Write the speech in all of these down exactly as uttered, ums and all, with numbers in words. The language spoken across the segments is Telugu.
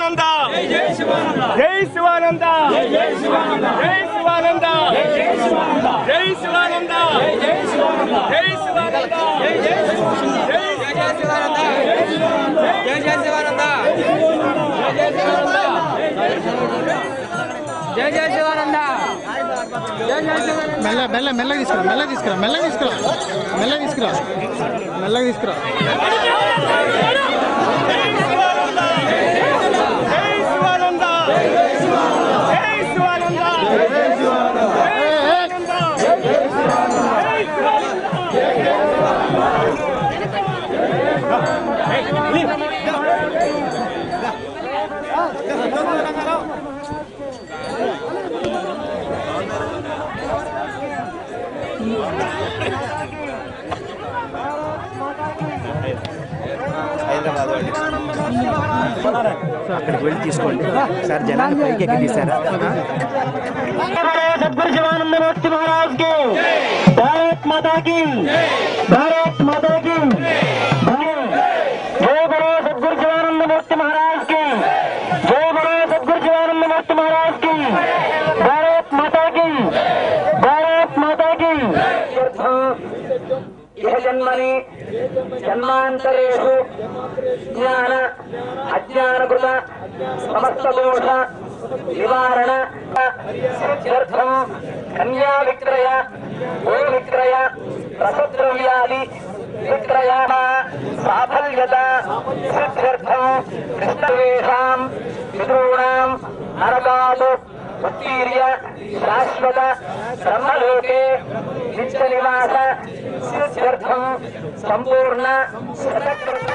శివానంద జై శివానంద జై శివానంద జై శివానంద జై శివానంద జై శివానంద జై శివానంద జై శివానంద జై జై శివానంద జై శివానంద జై జై శివానంద జై జై శివానంద జై జై శివానంద మెల్ల మెల్ల మెల్లగా తీసుకురా మెల్లగా తీసుకురా మెల్లగా తీసుకురా మెల్లగా తీసుకురా మెల్లగా తీసుకురా అక్కడికి వెళ్ళి తీసుకోండి సార్ జనాన్ని పైకి ఎక్కి తీసారా సద్గురు శివానందమూర్తి మహారాజ్ కి భారత్ మాతా కి భారత్ మాతా కి జై గురు సద్గురు శివానందమూర్తి మహారాజ్ కి జై గురు సద్గురు శివానందమూర్తి మహారాజ్ కి భారత్ మాతా కి భారత్ మాతా కి ఇహ జన్మని జన్మాంతరేషు జ్ఞాన అజ్ఞానకృత సమస్త దోష నివారణ సిద్ధ్యర్థం కన్యా విక్రయ గో విక్రయ రసద్రవ్యాది విక్రయ సాఫల్యత సిద్ధ్యర్థం కృష్ణవేషాం పితॄణాం నరకాదు ఉత్తీర్య శాశ్వత బ్రహ్మలోకే నిత్య నివాస సిద్ధ్యర్థం సంపూర్ణ శతకృత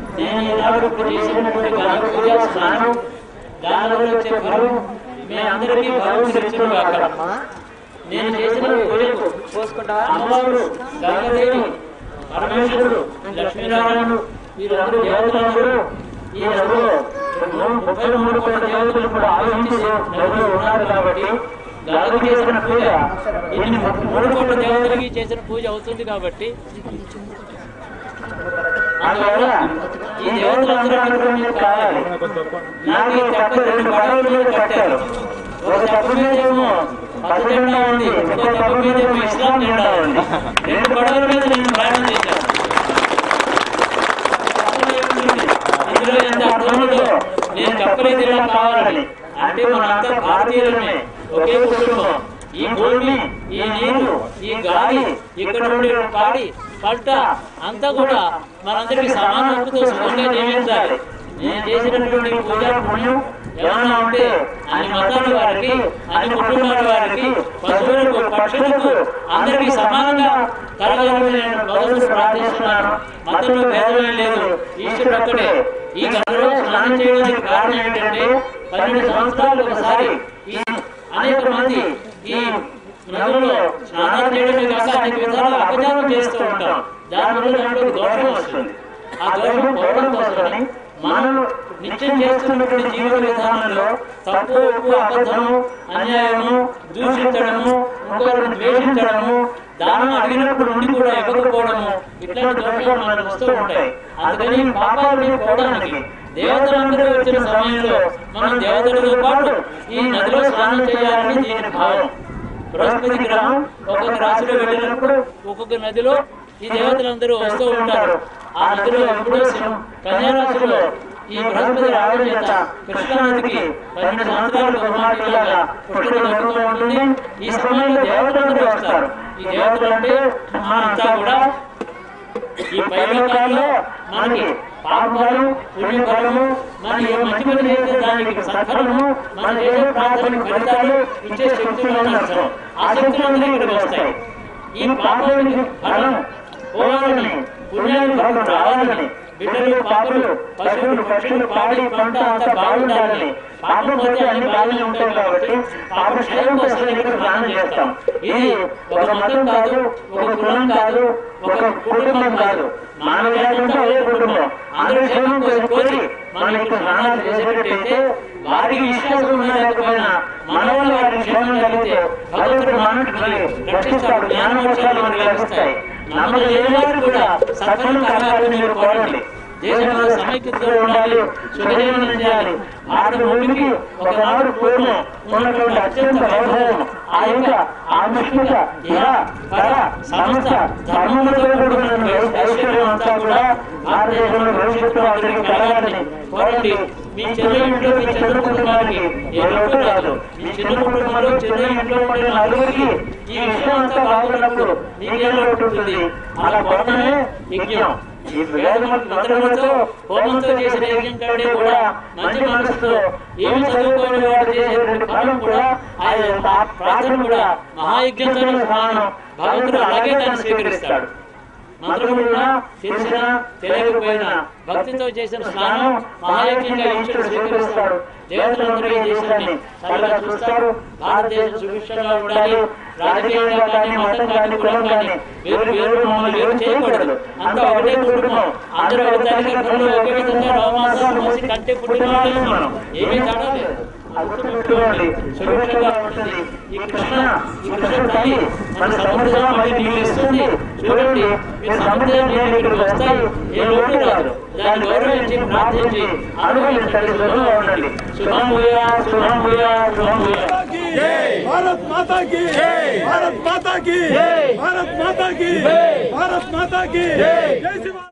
నేను ఈనాడు చేసినటువంటి గాలి పూజ స్నానం దానివల్ల వచ్చే ఫలం మీ అందరికీ భగవంతుడు కాక. నేను చేసిన పూజకు పోసుకుంటా అమ్మవారు గంగాదేవి పరమేశ్వరుడు లక్ష్మీనారాయణుడు వీరందరూ దేవతలందరూ ఈ నదిలో ముప్పై మూడు కోట్ల దేవతలు కూడా ఆలోచించి నదిలో ఉన్నారు కాబట్టి గాలి చేసిన పూజ ఇన్ని మూడు కోట్ల దేవతలకి చేసిన పూజ అవుతుంది కాబట్టి అందువల్ల ఈ దేవతలందరూ అనుగ్రహం కావాలి. నాకు ఈ తప్ప రెండు పడవల మీద కట్టారు. ఒక తప్పు మీదేమో పచ్చ జెండా ఉంది, ఇంకో తప్పు మీదేమో ఇస్లాం జెండా ఉంది. రెండు పడవల మీద నేను ప్రయాణం చేశాను. ఇందులో ఎంత అర్థంలో నేను చెప్పలేదు ఇలా కావాలని. అంటే మనంతా భారతీయులమే, ఒకే కుటుంబం. ఈ భూమి, ఈ నీరు, ఈ గాలి, ఇక్కడ ఉండే పాడి పంట అంతా కూడా మనందరికీ సమాన హక్కుతో సుఖంగా జీవించాలి. నేను చేసినటువంటి పూజా పుణ్యం ఏమన్నా ఉంటే అన్ని మతాల వారికి, అన్ని కుటుంబాల వారికి, పశువులకు, పక్షులకు అందరికీ సమానంగా కలగాలని నేను భగవంతుడు ప్రార్థిస్తున్నాను. మతంలో భేదమే లేదు, ఈశ్వరుడు ఒక్కడే. ఈ గదిలో స్నానం చేయడానికి కారణం ఏంటంటే పన్నెండు సంవత్సరాలు ఒకసారి ఈ అనేక మంది ఈ నదుల్లో స్నానాలు చేయడమే కాక అనేక విధాలుగా అపచారం చేస్తూ ఉంటాం. దానివల్ల దాంట్లో దోషం వస్తుంది. ఆ దోషం పోవడం కోసమని మనం నిత్యం చేస్తున్నటువంటి జీవన విధానంలో తప్పు, ఉప్పు, అబద్ధము, అన్యాయము, దూషించడము, ఇంకొకరిని ద్వేషించడము, దానం అడిగినప్పుడు ఉండి కూడా ఇవ్వకపోవడము, ఇట్లాంటి దోషాలు మనకు వస్తూ ఉంటాయి. అందుకని పాపాలని పోవడానికి దేవతలందరూ వచ్చిన సమయంలో మనం దేవతలతో పాటు ఈ నదిలో స్నానం చేయాలని దీని భావం. బృహస్పతి గ్రహం ఒక్కొక్క రాశిలో వెళ్ళినప్పుడు ఒక్కొక్క నదిలో ఈ దేవతలందరూ వస్తూ ఉంటారు. ఆ నదిలో ఎప్పుడో కన్యారాశిలో ఈ బృహస్పతి రావడం చేత కృష్ణా నదికి పన్నెండు సంవత్సరాలు బహుమాటిలాగా పుష్కరం జరుగుతూ ఉంటుంది. ఈ సమయంలో దేవతలందరూ వస్తారు. ఈ దేవతలు అంటే మనంతా కూడా ఈ పైలోకాల్లో మనకి పాపఫలము, పుణ్యఫలము, మన ఏ మంచి పని చేసే దానికి సత్ఫలము, మన చేసే ప్రార్థన ఫలితాలు ఇచ్చే శక్తులు అర్థం. ఆ శక్తులన్నీ ఇక్కడికి వస్తాయి. ఈ పాపానికి ఫలం పోవాలని, పుణ్యానికి ఫలం రావాలని, బిడ్డలు, పాపలు, పశువులు, పక్షులు, పాడి పంట అంతా బాగుండాలని, పాపం పోతే అన్ని బాగానే ఉంటాయి కాబట్టి పాప క్షయం కోసం ఇక్కడ స్నానం చేస్తాం. ఇది ఒక మతం కాదు, ఒక కులం కాదు, ఒక కుటుంబం కాదు, మానవ జాతంతా అదే కుటుంబం. అందరూ క్షేమం కోసం కోరి మనం ఇక్కడ స్నానాలు చేసేటట్టయితే వారికి విశ్వాసం లేకపోయినా మన వల్ల వారికి క్షేమం కలిగితే భగవంతుడు మనకి రక్షిస్తాడు. జ్ఞానమోక్షాలు మనకి లభిస్తాయి. నమ్మకం లేని వారు కూడా సత్ఫలం కలగాలని మీరు కోరండి. దేశంలో సమైక్యతలో ఉండాలి, సుఖజీవనం చేయాలి. భారత భూమికి ఒకనాడు పూర్వం ఉన్నటువంటి అత్యంత వైభవం, ఆ యొక్క ఆధ్యాత్మిక ఇహ పర సమస్త ధర్మములతో కూడిన ఐశ్వర్యం అంతా కూడా భారతదేశంలో భవిష్యత్తులో అందరికీ కలగాలని కోరండి. మీ చిన్న ఇంట్లో, మీ చిన్న కుటుంబానికి ఏ లోటు రాదు. మీ చిన్న కుటుంబంలో చిన్న ఇంట్లో ఉండే నలుగురికి ఈ విషయం అంతా బాగున్నప్పుడు మీకేం లోటు ఉంటుంది. అలా కోరడమే యజ్ఞం. ఈ మంత్రములతో, హోమంతో చేసిన యజ్ఞం కంటే కూడా మంచి మనసుతో ఏమి చదువుకోని వాడు చేసేటువంటి ఫలం కూడా ఆ ప్రార్థన కూడా మహాయజ్ఞంతో సమానం. భగవంతుడు అలాగే దాన్ని స్వీకరిస్తాడు. మంత్రములున్నా తెలిసినా తెలియకపోయినా భక్తితో చేసిన స్నానం మహాయజ్ఞంగా ఈశ్వరుడు స్వీకరిస్తాడు. దేవతలందరూ ఈ దేశాన్ని చల్లగా చూస్తారు. భారతదేశం సుభిక్షంగా ఉండాలి. రాజకీయంగా కానీ, మతం కానీ, కులం కానీ వేరు వేరు మమ్మల్ని వేరు చేయకూడదు. అంతా ఒకటే కుటుంబం. అందరూ ఒక తల్లి గర్భంలో ఒకే విధంగా నవమాసాలు మోసి కంటే పుట్టిన వాళ్ళని మనం ఏమీ తేడా లేదు. అద్భుతమైనటువంటి సుభిక్షంగా ఉంటుంది. ఈ కృష్ణ ఈ కృష్ణ తల్లి మన సముద్రంగా మళ్ళీ నీళ్ళు ఇస్తుంది. చూడండి, మీరు సముద్రం నీళ్ళు ఇక్కడికి వస్తాయి, ఏ లోటు రాదు. దాన్ని గౌరవించి ప్రార్థించి అనుభవించండి. శుభంగా ఉండండి. శుభం భూయా, శుభం భూయా, శుభం భూయా. भारत माता की भारत माता की भारत माता की भारत माता की जय शिवा।